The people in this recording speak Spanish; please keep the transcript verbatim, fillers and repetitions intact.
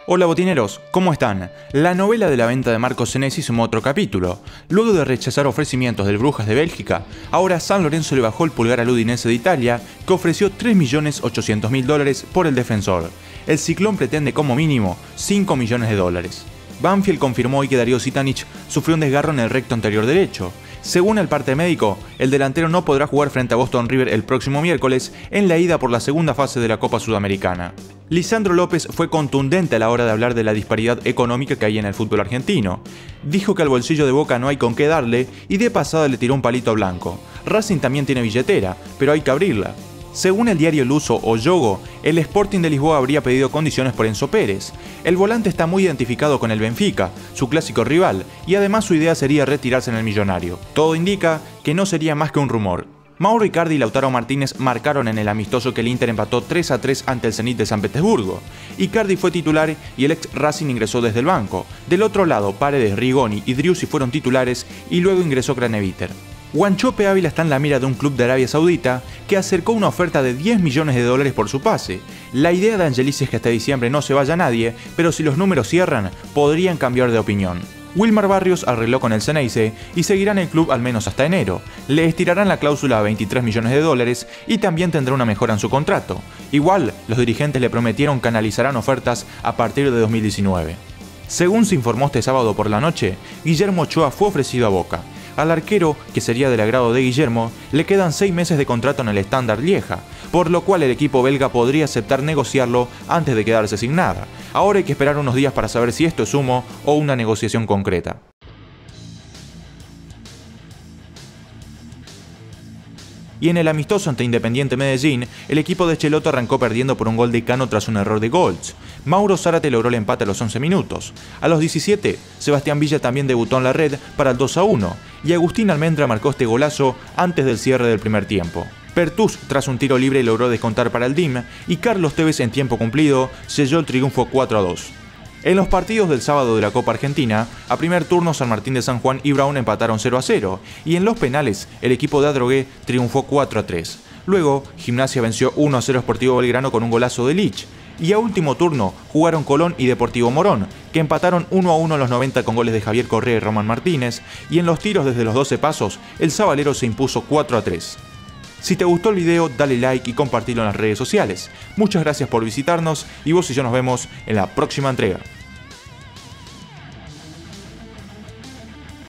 Hola botineros, ¿cómo están? La novela de la venta de Marco Senesi sumó otro capítulo. Luego de rechazar ofrecimientos del Brujas de Bélgica, ahora San Lorenzo le bajó el pulgar al Udinese de Italia, que ofreció tres millones ochocientos mil dólares por el defensor. El ciclón pretende como mínimo cinco millones de dólares. Banfield confirmó hoy que Darío Zitanich sufrió un desgarro en el recto anterior derecho. Según el parte médico, el delantero no podrá jugar frente a Boston River el próximo miércoles en la ida por la segunda fase de la Copa Sudamericana. Lisandro López fue contundente a la hora de hablar de la disparidad económica que hay en el fútbol argentino. Dijo que al bolsillo de Boca no hay con qué darle y de pasada le tiró un palito a Blanco. Racing también tiene billetera, pero hay que abrirla. Según el diario luso O Jogo, el Sporting de Lisboa habría pedido condiciones por Enzo Pérez. El volante está muy identificado con el Benfica, su clásico rival, y además su idea sería retirarse en el Millonario. Todo indica que no sería más que un rumor. Mauro Icardi y Lautaro Martínez marcaron en el amistoso que el Inter empató tres a tres ante el Zenit de San Petersburgo. Icardi fue titular y el ex Racing ingresó desde el banco. Del otro lado, Paredes, Rigoni y Driussi fueron titulares y luego ingresó Craneviter. Wanchope Ávila está en la mira de un club de Arabia Saudita que acercó una oferta de diez millones de dólares por su pase. La idea de Angelici es que hasta diciembre no se vaya nadie, pero si los números cierran, podrían cambiar de opinión. Wilmar Barrios arregló con el Ceneice y seguirá en el club al menos hasta enero. Le estirarán la cláusula a veintitrés millones de dólares y también tendrá una mejora en su contrato. Igual, los dirigentes le prometieron que analizarán ofertas a partir de dos mil diecinueve. Según se informó este sábado por la noche, Guillermo Ochoa fue ofrecido a Boca. Al arquero, que sería del agrado de Guillermo, le quedan seis meses de contrato en el Standard Lieja, por lo cual el equipo belga podría aceptar negociarlo antes de quedarse sin nada. Ahora hay que esperar unos días para saber si esto es humo o una negociación concreta. Y en el amistoso ante Independiente Medellín, el equipo de Cheloto arrancó perdiendo por un gol de Cano tras un error de Goltz. Mauro Zárate logró el empate a los once minutos. A los diecisiete, Sebastián Villa también debutó en la red para el dos a uno, y Agustín Almendra marcó este golazo antes del cierre del primer tiempo. Pertús, tras un tiro libre, logró descontar para el D I M, y Carlos Tevez en tiempo cumplido selló el triunfo cuatro a dos. En los partidos del sábado de la Copa Argentina, a primer turno San Martín de San Juan y Brown empataron cero a cero, y en los penales el equipo de Adrogué triunfó cuatro a tres. Luego, Gimnasia venció uno a cero a Sportivo Belgrano con un golazo de Lich, y a último turno jugaron Colón y Deportivo Morón, que empataron uno a uno en los noventa con goles de Javier Correa y Román Martínez, y en los tiros desde los doce pasos, el Sabalero se impuso cuatro a tres. Si te gustó el video, dale like y compartilo en las redes sociales. Muchas gracias por visitarnos y vos y yo nos vemos en la próxima entrega.